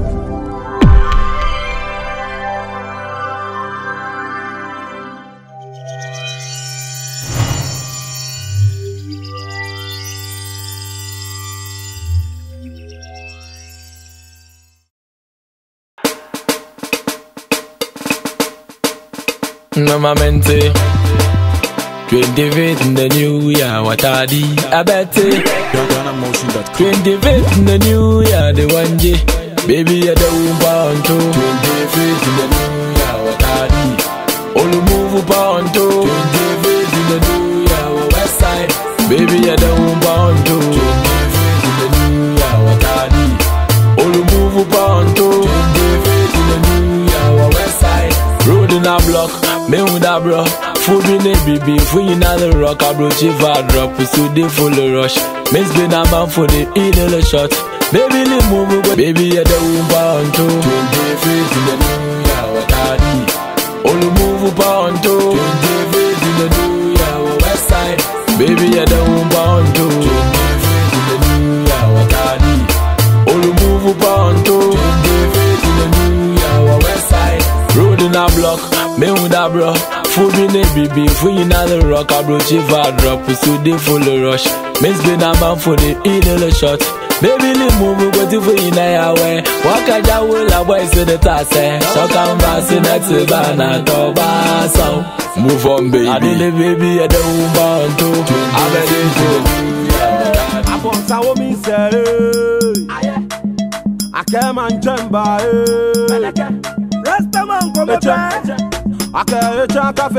Normalmente 25th in the new year, what I did, I bet it. 25th in the new year, the one day, baby, I don't want to. 25th in the new year, what I did, all the move upon to. 25th in the new year, west side, baby, I don't want to. 25th in the new year, what I did, all the move upon to. 25th in the new year, west side, road in a block. Me with a bro, food in a baby, food in the rock, a bro chief a drop, we so they full of rush. Miss been a man for the little shot. Baby, the move, baby, I don't want to. 25th in the new year, what I did. All the move upon to. 25th in the new year, west side. Baby, I don't want to. 25th in the new year, what I did. All the move upon to. 25th in the new year, west side. Road in a block. Me with a bro, food in a baby, food in the rock, a bro chief a drop, we so they full of rush. Miss been a man for the little shot. Baby, the move, go to for in a way. Walk a jaw, a boy, so the task, shock and bass in a tibana, toba, move on, baby. I did the baby, I don't want to. I'm ready to. I want to me say, I came and jumba, Rastaman come I can't cafe,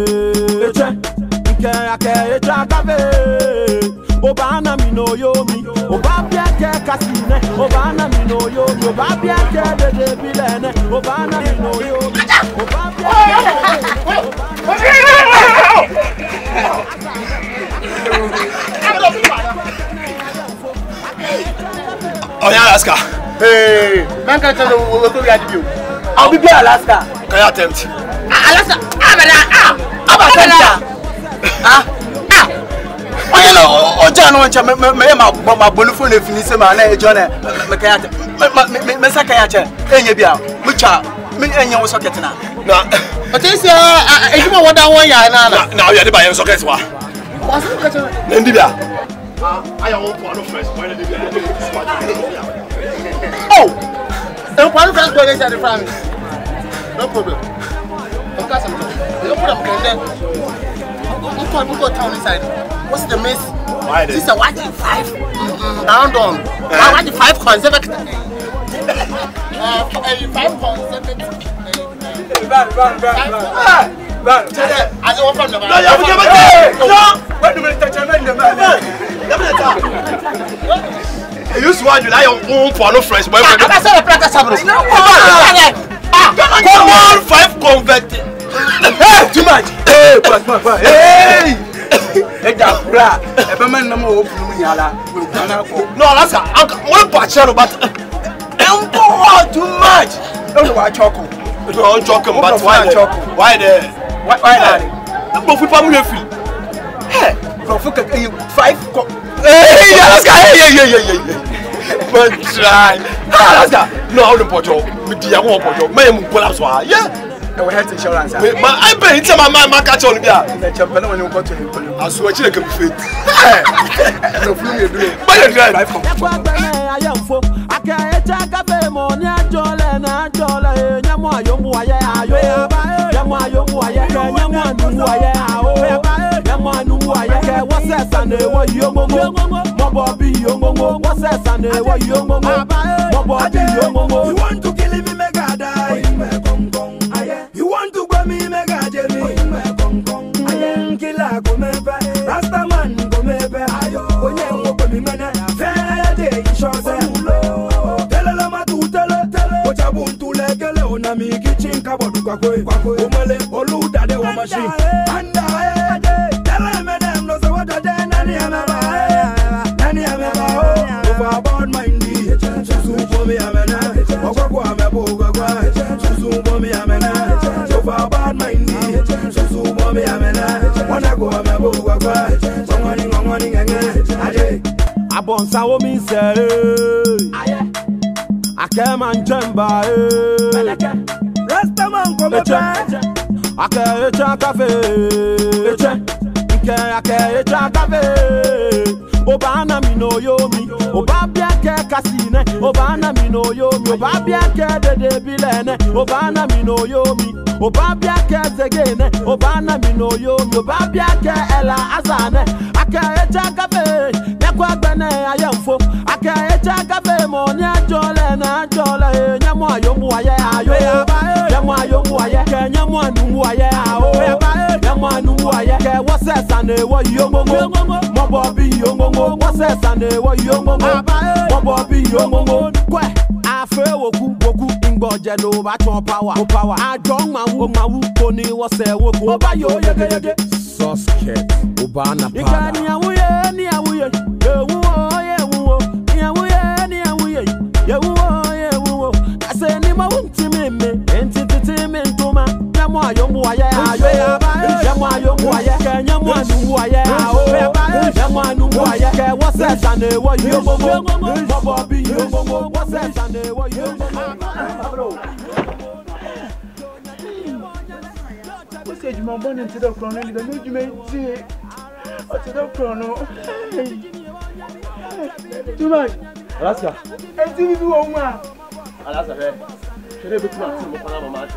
I can't cafe. Obana mi no yomi, Obabia casine, Obana mi no yomi, Obabia de bilene, Obana mi no yomi, Obabia. Oh yeah, Alaska. Hey, man can't tell you what we are to do. I'll be Alaska. Can you attempt? Alaska, oh yeah, no, John, my bonfire if you say my name, John, Messakaya, Enyabia, which are me and your socket now. Now, but this year, I don't want that one. Now you're the buyer sockets. Nendibia. I want one of first. Oh, and one first boy is at the family. No problem. We'll go town inside. What's the miss? Why this is a watch 5 round on. Why watch 5 consecutive? 5 consecutive. I don't want to know. No, wait a minute, touch a man. You used to want you like your own for no fresh boy. I saw the practice. Come on, 5 converted. Hey, too much. Hey, hey. No, that's one bachelor, but too much. Don't know why chocolate. No, chocolate, but why chocolate? Why there? Why not? But we probably feel. Hey, from 5. Hey, yeah. But try. No, I don't put your with the one put your man collapse. Yeah. We have insurance. I bet it's my catch on there. The champion when you go to him. I swear you can fit. No flu you do. But you drive. I can't take a bit more near Jola, Yamwa, Yomwaya, Yamwa, Yamwa, what's that Sunday? What you Bobby, what's that Sunday? What you Bobby, you want to kill me, mega die. You want to go me, mega jelly. Killer, go me, Rastaman, go me, when you open me, man, fair day, short. Tell what I want to like a leona, me kitchen, cupboard, Umale, Oluda, the machine. And tell them, no, so what I done, Nani, about my knee, for me, I'm I born saw me say I Akeman Jemba, Rastaman come Akecha Cafe, Akecha Cafe, Obana Mino Yomi, Obabia Casine, Obana Mino Yomi, Obabia de Bilene, Obana Mino Yomi, Obabia Zegene, Obana Mino Yomi, Obabia Ella Azane, Akecha Cafe, Yakwabane, Ayamfo, Akecha Cafe, Monia Jolena, Jola, Yamwa Yomuaya, Yamwa Yomuaya, Yamwa Numuaya, Yamwa Numuaya, what's that Sunday? What you Mobobi Yomo, what's that Sunday? What you Mobobi Yomo, I feel Woku, Ingo Jado, Baton power, I don't know Pony was a Woku, Bayo, Sosket, Obana, I say, Nima won't to me, entertainment, Yamwa Yomuaya, Yamwa Yomuaya, Yamwa Nuaya, Yamwa Nuaya, what's that Sunday? What you Bobby, what's that Sunday? What you What's it, my bonnet into the chrono? The new you may see to the chrono. Too much, Alaska. and see you on one. Alaska, should I be to my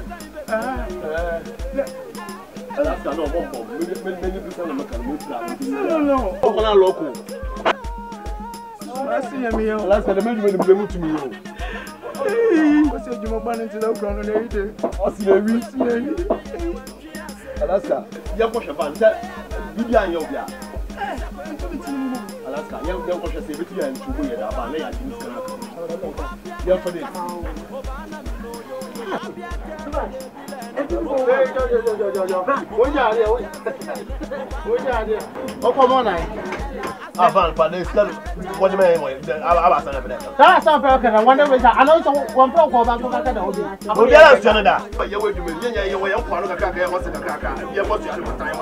Alaska, no, many people No. Oh, local. I see me. Alaska, the man will be to me. What's it, my bonnet into the chrono? Alaska, young Kosha Van, Vivian Yobia. Alaska, young Kosha Savity and Chubu and Abane and Miss Young for this. Oh, come on, Avan, but they still what the man was. that's not fair. I wonder if I know one program about the Oh, yeah, that's Canada. But you will do it. Yeah, you're young for a caca. What's a caca? You want to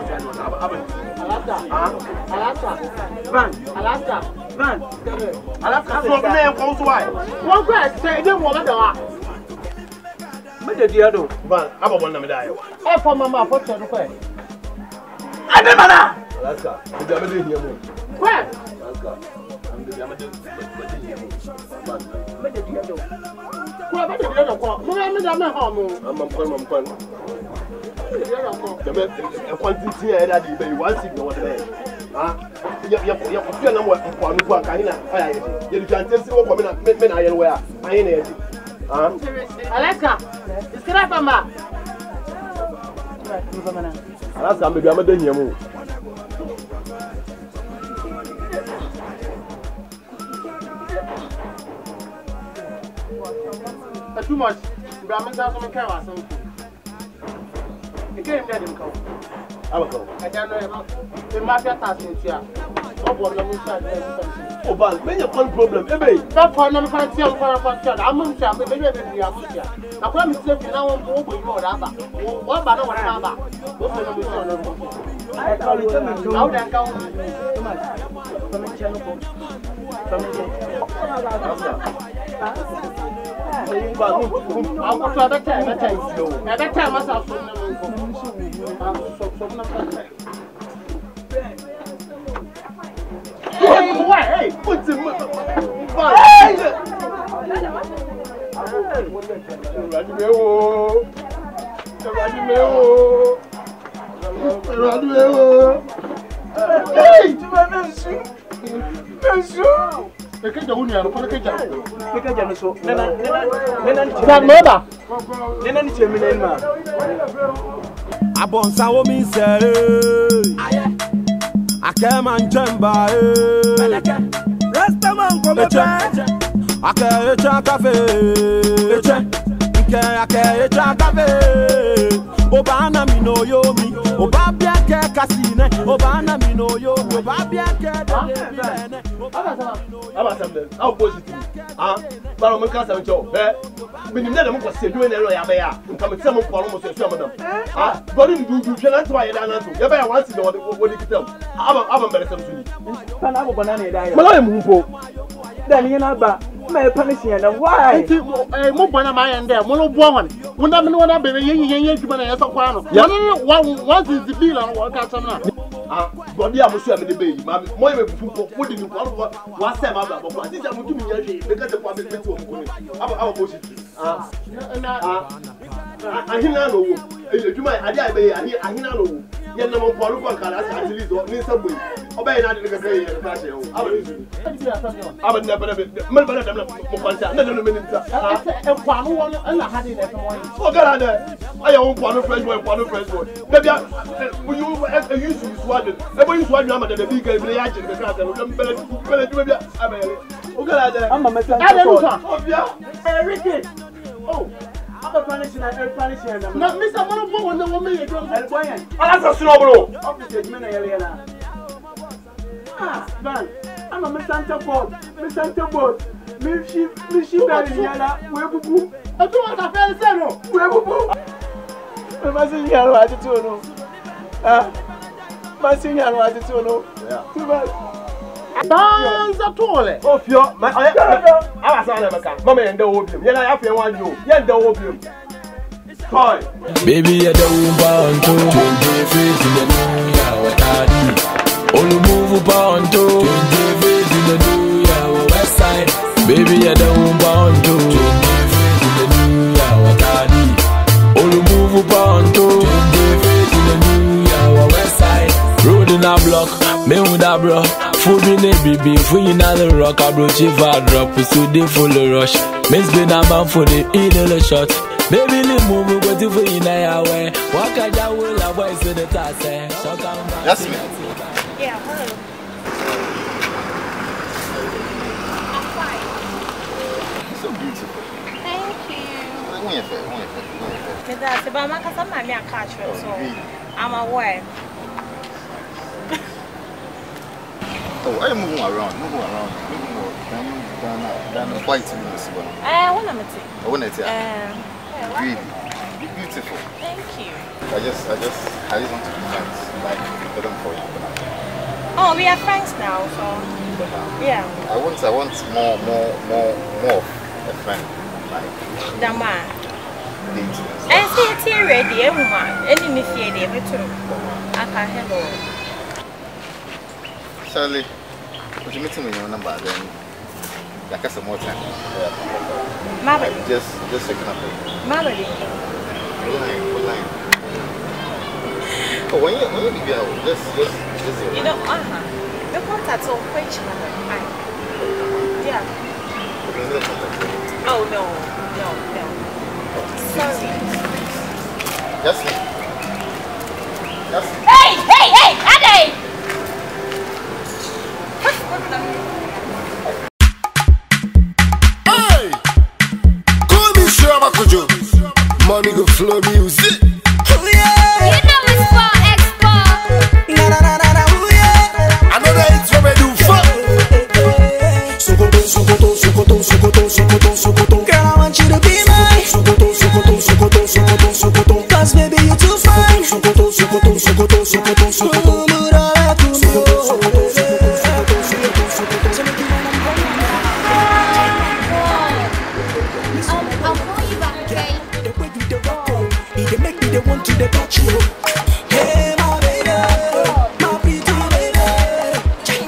Alaska, so the name comes why. One grass say, don't want to. But the other Van, I'm a one of them. I for Mamma, what's your way? Alaska, the Yamadan here. Where? Alaska, I'm the Yamadan. I'm quantity that you want to know what you're not one kind. You can't tell what women I wear. I ain't it. Alaska, it's good up, Mama. Alaska, maybe I'm a day here. Too much. Brahman doesn't care about something. The game let him come. I will go. I don't know the mafia task in here. Oh, but when you one problem, that for no can see for a shot. I'm on shot, maybe I'm I promise you now on board with your number. What about what number? I call it how that go. I'll go to that time myself. Hey, what's the Akeman Jemba, Rastaman come Akecha Cafe, Akecha Cafe, Obana Mino Yomi, Obabia Casine, Obana Mino Yomi, Obabia How positive? But I'm a cousin, Joe. When you never was doing a lawyer, come and some of almost a sermon. But you cannot try it. You better want to know what you tell. I'm a better something. banana die. Then you know, but My punishing and why? Mobana my and there, Monoboan. When I'm not a baby, you man as a quano. What is the bill on what got some? Body, I was saying the baby. My what did you want? What's that about? What is that? Because the public went to our position. I know. You might, I know. Yen no polo kwa kala at least ni sabwe obey na de ka ye na se o aba never me bana dem mo kwanta na no minute e kwanu won na ha de na so won o gara de aye won kwanu fresh boy baby you use swad e bo use swad na ma de bi ga bi ya je ka ka no bele baby aba yele o gara de amma me san o bia Ricky oh I'm punishing and punishing them. No, Mr. Monobo, when the woman you don't have one. That's a snowball. Officer, man, ah, man, I'm a Santa Board, Miss Santa Board. Miss she Yana, where boo. I do what I fell zero. Where boo. I must sing your attitude. Ah, my senior attitude. Too bad. Dance at all. Oh, your my I was on a Mamma and the opium. Yet I have one you. Yet the opium. Toy. Baby, I don't want to give it in the new year. What I do? Only move upon to give it in the new year. West side. Baby, I don't want to give it in the new year. What I do? Only move upon to give it in the new year. West side. Road in a block. Me with a bro. Food in a baby, free in the rock, I brought you for a drop, so they full of rush. Miss been a man for the either shot. Baby, the move, but if we in a way, what can I will avoid the task? That's me. Yeah, hello. I'm fine. So beautiful. Thank you. When you feel. That's about my cousin, I'm a catch, so I'm aware. Oh, I am moving around. Than quite minutes. I want to see. I want it. Really beautiful. Thank you. I just want to be friends, like for them for you. Oh, we are friends now, so yeah. I want more of a friend, like Dama. dating. I see it here ready, woman. Any fear, they too. I can handle. Charlie, would you meet me your number then? Like I said more time. Mabel. Just checking up. Mabel. Line. Oh, when you be out, just You know, the contacts of which man? Yeah. Oh no. Sorry. Yes. Hey, Ade! Hey! Call me Shabba Kojo. Mommy go flow music. Oh yeah! You know it's for export. Na. Oh yeah! I know that it's what we do for. Sokoto. Girl, I want you to be mine. Sokoto. Cause baby you too fine. Sokoto. I'll call you back, okay? They make me they want to the touch you. Hey my baby, my pretty baby.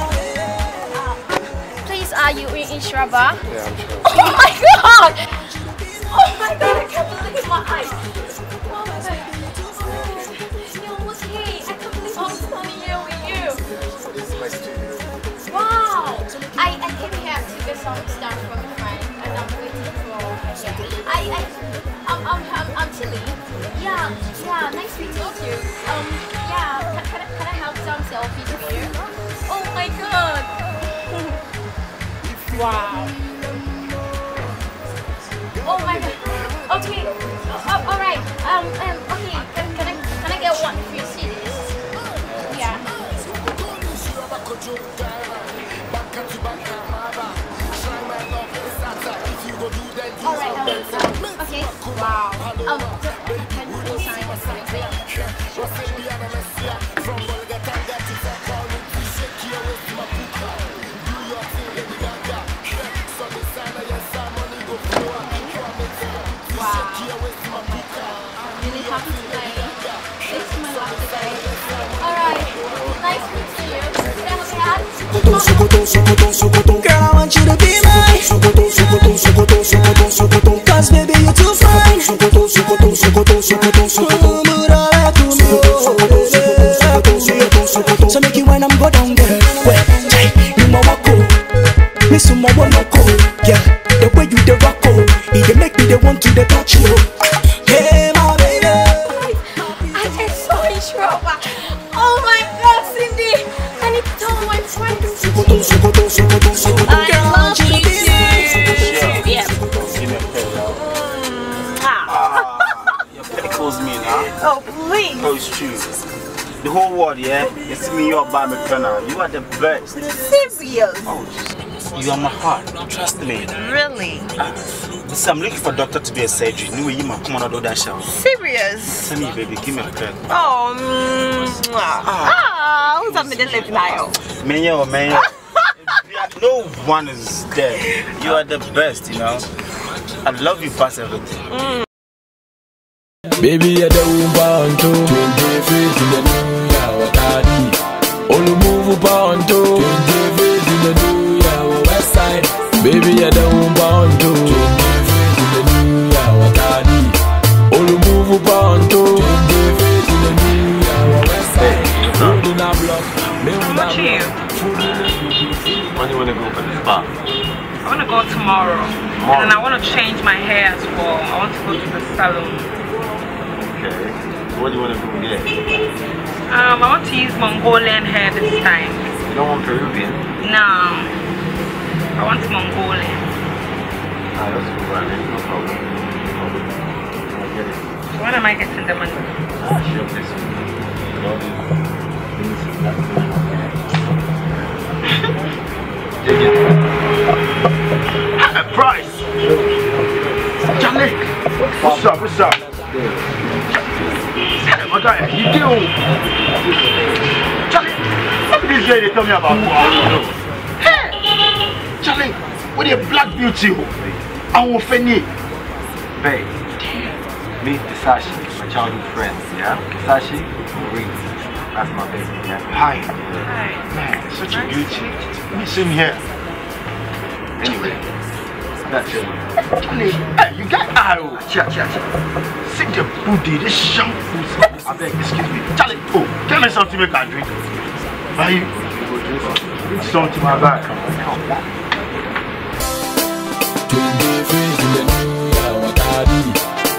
Please, are you in Shraba? Yeah, I'm sure. Oh my god! Oh my god, I can't believe my eyes. Oh my god. You're okay. I can't believe I'm standing here with you. This is my studio. Wow. I came here to get some stuff from a friend and I'm waiting for I'm Tilly. Yeah, nice to meet you. Yeah, can I have some selfies for you? Oh my god. Wow. Oh my god. Okay. All right. Okay. Can I get one if you see this? Yeah. All right. Okay. Wow. Can you sign this for me? Really happy today. It's my luck today. Alright, nice meeting you. Girl, I want you to be mine. Cause baby, you're too fine. So make you when I'm go down there. Well, you my wako. Me some more wanna go. Yeah, the way you the wako, it dey make me they want to the touch you. Hey, my baby. I get so in trouble. Oh my God, Cindy. I need to tell my friends. I love you too. Yeah. Give me a pet now. Your pedicles me now. Oh, please. Oh, it's true. The whole world, yeah? You see me, you're by me, now. You are the best. Serious? Oh, you are my heart. Trust me. Really? So I'm looking for a doctor to be a surgery. No, you might come on and do that show. Serious? Tell me, baby, give me a pet. Oh, who's up in the lip now? Man. No one is there. You are the best, you know. I love you past everything. Baby, I don't want to 20 feet in the new year, what I did. Only move on to 20 feet in the new year, west side. Baby, I don't want to 20 feet in the new year, what I did. Only move on to 20 feet in the new year, west side. Food in a block, me with a block. When do you want to go for the spa? I want to go tomorrow. And then I want to change my hair as well. I want to go to the salon. Okay. So what do you want to do here? I want to use Mongolian hair this time. You don't want Peruvian? No. I want Mongolian. Ah, that's cool, right? No problem. I get it. So when am I getting the money? Sure, this one. All these things that's going on here. Price! Charlie! What's up? My guy, you do. Charlie, look at this guy they tell me about. Hey! Charlie, what a black beauty. I'm offended. Babe, meet Kisashi, my childhood friend, yeah? Kisashi, Marie. That's my baby, yeah? Hi. Hi. Man, such a beauty. Miss him here. Anyway, that's it. Charlie, hey, you got arrow. Cha. See the booty, this shampoo. I beg, excuse me. Charlie, oh, tell me something make I drink. Why you? Drink something my back. Come back. 20 feet in the new year, what I did.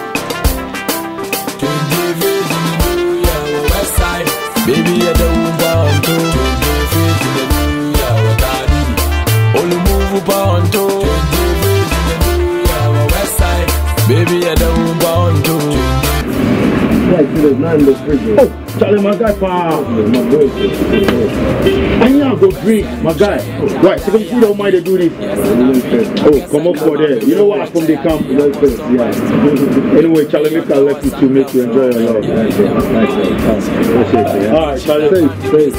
20 feet in the new year, west side. Baby, I don't want to 20 feet in the new year, what I did. Only move on to 20 feet in the new year, west side. Baby, I don't want to. There's none in the fridge. Oh, Charlie, my guy, my boy. I need to go drink, my guy. Right, so you don't mind to do this. Oh, come up for there. You know what happened? They come. Yeah. Anyway, Charlie, make I let you to make you enjoy your love. Alright, Charlie. Safe.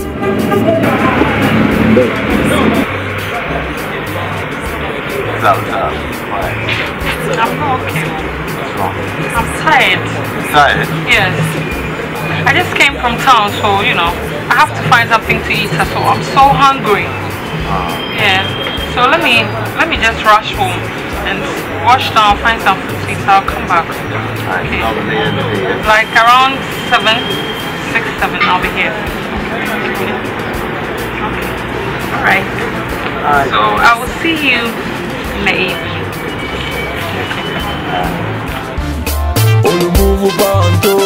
I'm not okay. I'm tired. Tired? Yes. I just came from town, so you know, I have to find something to eat. So I'm so hungry. Yeah. So let me just rush home and wash down, find some food to eat. I'll come back. Okay. Like around 6, 7, I'll be here. Okay. Alright. So I will see you in the evening. Only move on to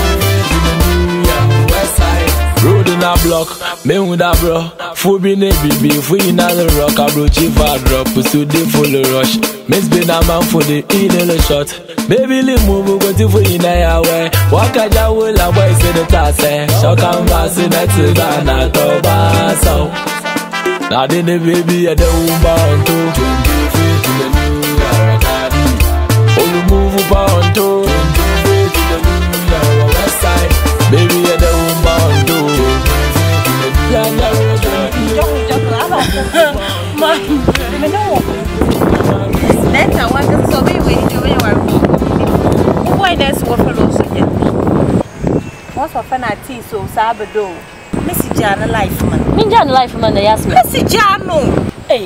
west side. Road in a block, me with a bro. Food be baby, if we in the rock, I bro chief a drop, so they full rush. Miss been a man for the little shot. Baby, li move go to for in a way. Walk a jaw will a boy say the tasse. Shock and pass in a tigana to basso. Now then the baby at the bound to 20 feet in the new year. Only move on to 20 feet in the new year, west side. Baby, I don't want to 20 feet in the new year. Better one so we wait till we were for fun at tea, so Sabado. Missy Jana life man. Minjan life man, yes, Missy Jano. Hey,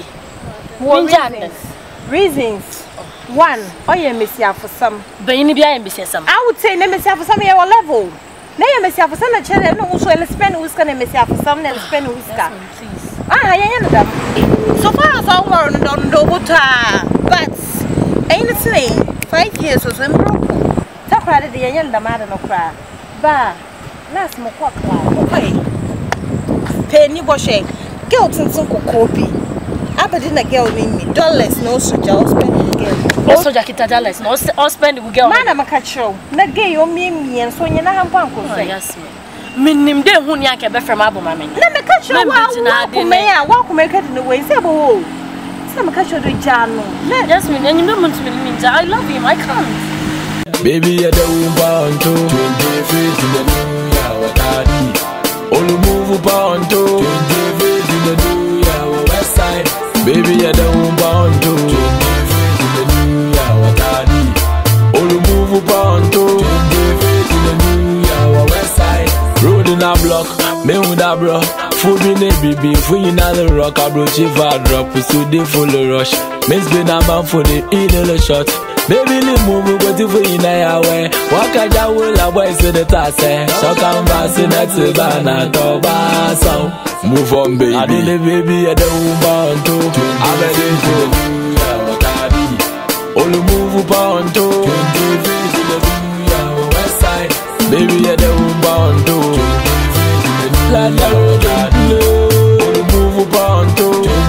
reasons. One, you miss you for some. But you need to be some. I would say, miss you for some your level. Nay, miss you for some children who will spend whisker and miss you for some and spend whisker. I am them. So far as I were on the water, but ain't it 5 years was in broke. Talk right at the end, the matter no cry. Bah, last more quack. Okay. Penny Boshe, guilt and some copy. I didn't a girl name me. Dollars, no such. I'll spend the girl. Also, Jackita dollars, no, I'll spend the girl. Madam, a catch show. Not gay or me, and so you know, I'm yes. Minim de hu ni aka be from abomame. Na me catch you walk make it in the way say bo. Some catch you do jano. Yes, me and you don't want to mean I love him. I can't. Baby, I don't want to 20 feet in the new year what I need. Only move upon to 20 feet in the new year west side. Baby, I don't want to 20 feet in the new year what I need. Only move upon to 20 feet in the new year west side. Road in a block, me with a bro. Food in a baby, free in the rock. I brought you for a drop, so they full of rush. Miss been a man for the eagle shot. Baby, the move, but if we in a way, walk a will a boy to the task. So come back in that Savannah, Tobasso. Move on, baby. I did it, baby, I don't want to. I'm ready for you, what I need. Only move upon to 20 feet in the west side. Baby, I don't want to. Like the road and blue. Move upon to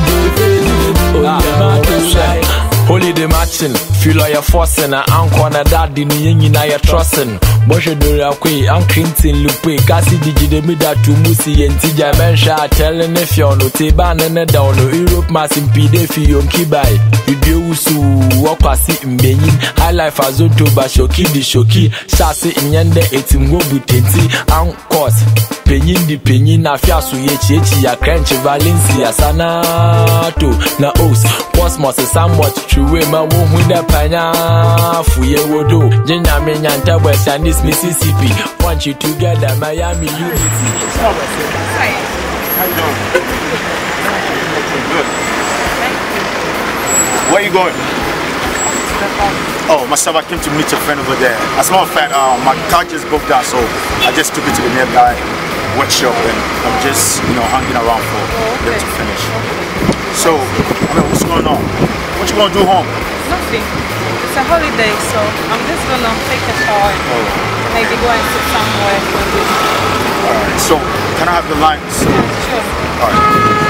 20 feet. Holy the matching, feel like you're forcing. I'm gonna daddy, ni na you're trusting. Bosh do ya kwe, I'm Clinton Lupe. Kasi digi de mida to Musi and Tija Mensha. Telling if you're no Teban and a down, no Europe mass in PD for your kibai. You do so walk past it in Benin. High life as Oto Bashoki, the Shoki. Shasi in Yende, eating Wobutenti, and course. Penin di penin, na fiasu ye ya crench Valencia Sanato. Na os, Cosmos is somewhat true. My womb with the panya for ye wodo. Jenya Menyanta West and this Mississippi. Want you together, Miami Unity. How you doing? Good. Where are you going? Oh, myself, I came to meet your friend over there. As a matter of fact, my car just broke down, so I just took it to the nearby workshop and I'm just, hanging around for them to finish. So, what's going on? What you gonna do home? Nothing. It's a holiday, so I'm just gonna take a shower and maybe go and sit somewhere for a bit. Alright, so can I have the lines? Sure. Alright.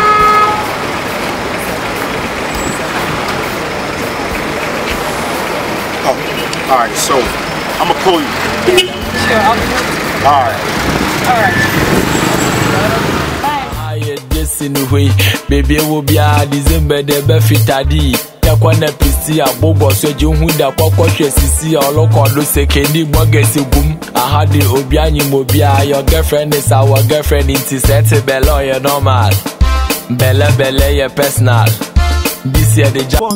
Oh, alright, so I'm gonna call you. Sure, I'll be waiting. Alright. Just in the way, baby, will be a December, the Befitadi. Yakwana PC, a bobo, so you who the Poko Sisi, or local, say, Candy Bogasi boom. I had the Obiani Mobia, your girlfriend is our girlfriend in Tisette Bello, your normal. Bella Bella, your personal. This year, the job.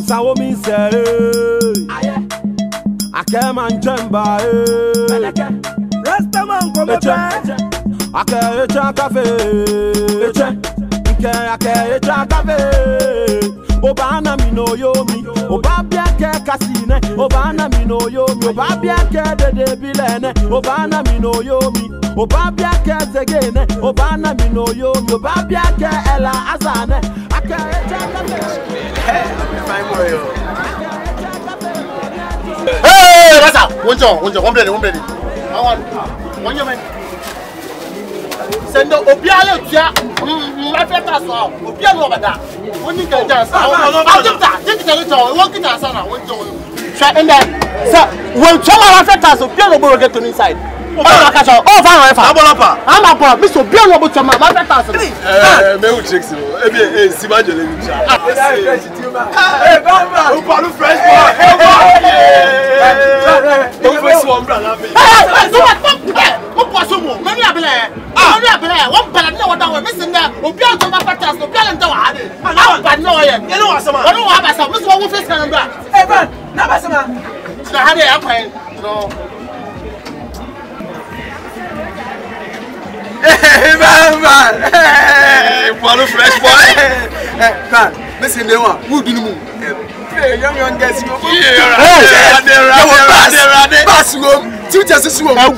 I came and jamba, Rastaman come I can't cafe. I can't cafe. Obana mi no yomi, Obabia ke kasine, Obana mi no yomi, Obabia ke de bilene, Obana mi no yomi, Obabia ke zegene, Obana mi no yomi, Obabia ke ela azane. I can't Hey, what's up? One minute. I want one minute. Send the Obiala Tia, my better song, Obiala Bada. When you get there, I'll give that. Take it all, walk it as I want to try and then, sir, when someone affects us, Obiala will get to inside. Oh, I'm a problem. Mr. Obiala will come my better. Me checks you. Si majole ni cha. O pa lu fresh boy. O fe so umbra la be. O pa so mo. Me ni abele. Me ni abele. One bala na wada we. Me sin there. Obiala to my better. Obiala nda wa ade. Na ba no ye. You know asama. I don't want asama. Me so wo face kan mbra. Eh ban. Na ba asama. Na hade akwan. No. Hey, man. Hey, follow fresh boy. Hey, man. Listen, they want who do you move? Hey, young guys. Hey, pass home. Two just swim. I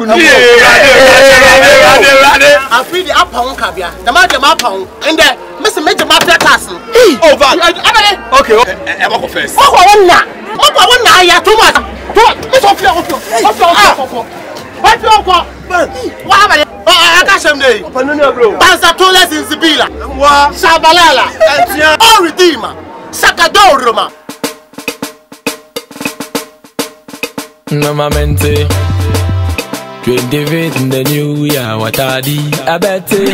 feel the up on cabia. The man the map on and the Mr. Major Map Castle. Oh, Van. Okay, I'm going first. Oh, one now, yeah, too much. Miss Opia, what I got some day. Banza Tolas in Sibila. Shabalala. Oh, Redeemer. Sakadoroma. No mamente 25th in the new year, what I did, I bet it.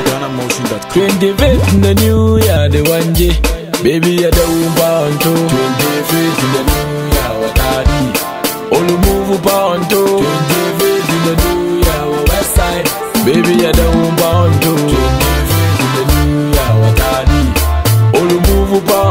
25th in the new year, the one day, baby, I don't want to. 25th in the new year, what I did, all move upon to. 25th in the new year, west side, baby, I don't want to. 25th in the new year, what I did, all move upon